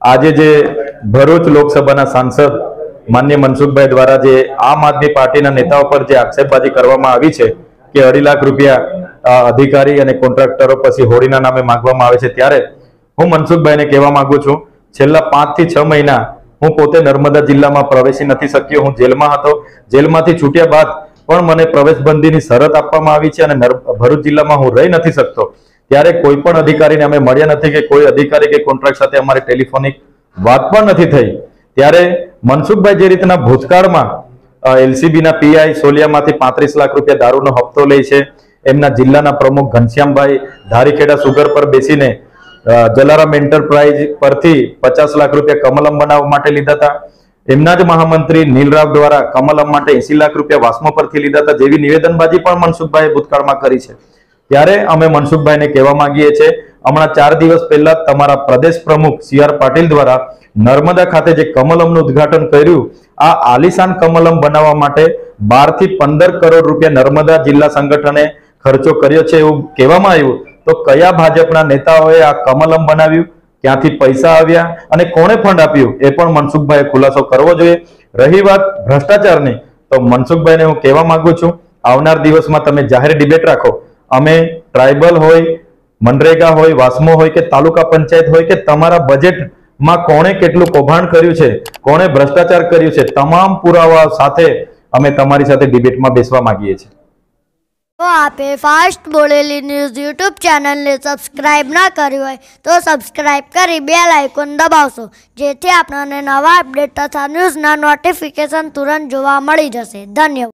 આજે જે ભરૂચ લોકસભાના સાંસદ માન્ય મનસુખભાઈ દ્વારા જે આમ આદમી પાર્ટીના નેતાઓ પર જે આક્ષેપબાજી કરવામાં આવી છે કે 2.5 લાખ રૂપિયા અધિકારી અને કોન્ટ્રાક્ટરો પછી હોળીના નામે માંગવામાં આવે છે, ત્યારે હું મનસુખભાઈને કહેવા માંગુ છું, છેલ્લા 5 થી 6 મહિના હું પોતે નર્મદા જિલ્લામાં પ્રવેશી નથી શક્યો. હું જેલમાં હતો. જેલમાંથી છૂટ્યા બાદ પણ મને પ્રવેશબંધીની શરત આપવામાં આવી છે અને ભરૂચ જિલ્લામાં હું રહી નથી શકતો. ત્યારે કોઈ પણ અધિકારીને અમે મળ્યા નથી કે કોઈ અધિકારી કે કોન્ટ્રાક્ટ સાથે અમારી ટેલિફોનિક વાત પણ નથી થઈ. ત્યારે મનસુખભાઈ જે રીતના ભૂતકાળમાં એલસીબીના પીઆઈ સોલિયામાંથી 35 લાખ રૂપિયા દારૂનો હપ્તો લે છે, એમના જિલ્લાના પ્રમુખ ઘનશ્યામભાઈ ધારીખેડા સુગર પર બેસીને જલારામ એન્ટરપ્રાઇઝ પરથી 50 લાખ રૂપિયા કમલમ બનાવવા માટે લીધા હતા. એમના જ મહામંત્રી નીલરાવ દ્વારા કમલમ માટે 80 લાખ રૂપિયા વાસ્મો પરથી લીધા હતા, જેવી નિવેદનબાજી પણ મનસુખભાઈએ ભૂતકાળમાં કરી છે. ત્યારે અમે મનસુખભાઈને કહેવા માંગીએ છીએ, હમણાં 4 દિવસ પહેલા તમારા પ્રદેશ પ્રમુખ CR પાટીલ દ્વારા નર્મદા ખાતે જે કમલમનું ઉદ્ઘાટન કર્યું, આ આલિશાન કમલમ બનાવવા માટે 12 થી 15 કરોડ રૂપિયા નર્મદા જિલ્લા સંગઠને ખર્ચો કર્યો છે એવું કહેવામાં આવ્યું. તો કયા ભાજપના નેતાઓએ આ કમલમ બનાવ્યું, ક્યાંથી પૈસા આવ્યા અને કોણે ફંડ આપ્યું, એ પણ મનસુખભાઈએ ખુલાસો કરવો જોઈએ. રહી વાત ભ્રષ્ટાચારની, તો મનસુખભાઈને હું કહેવા માંગુ છું, આવનાર દિવસમાં તમે જાહેર ડિબેટ રાખો. અમે ટ્રાઇબલ હોય, મનરેગા હોય, વાસ્મો હોય કે તાલુકા પંચાયત હોય કે તમારા બજેટમાં કોણે કેટલું કૌભાંડ કર્યું છે, કોણે ભ્રષ્ટાચાર કર્યું છે, તમામ પુરાવાઓ સાથે અમે તમારી સાથે ડિબેટમાં બેસવા માંગીએ છીએ. તો આપે ફાસ્ટ બોલેલી ન્યૂઝ યુટ્યુબ ચેનલને સબસ્ક્રાઇબ ના કરી હોય તો સબસ્ક્રાઇબ કરી બેલ આઇકોન દબાવશો, જેથી આપણને નવા અપડેટ તથા ન્યૂઝના નોટિફિકેશન તુરંત જોવા મળી જશે. ધન્યવાદ.